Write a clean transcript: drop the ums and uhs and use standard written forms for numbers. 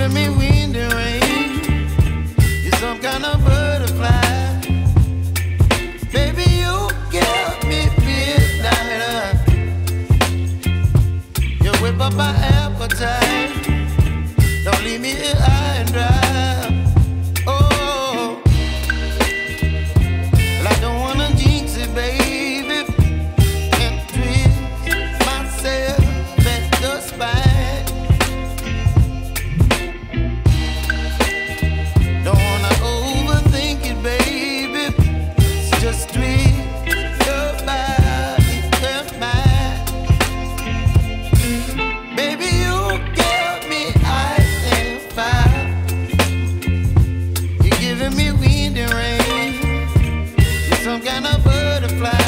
giving me wind and rain. You're some kind of butterfly. Baby, you give me midnight. You whip up my appetite. Don't leave me here high and dry. Oh, well, I don't wanna jinx it, baby, and twist myself at the spine. Don't wanna overthink it, baby. It's just twist your body and mine. Baby, you give me ice and fire. You're giving me wind and rain. You're some kind of butterfly.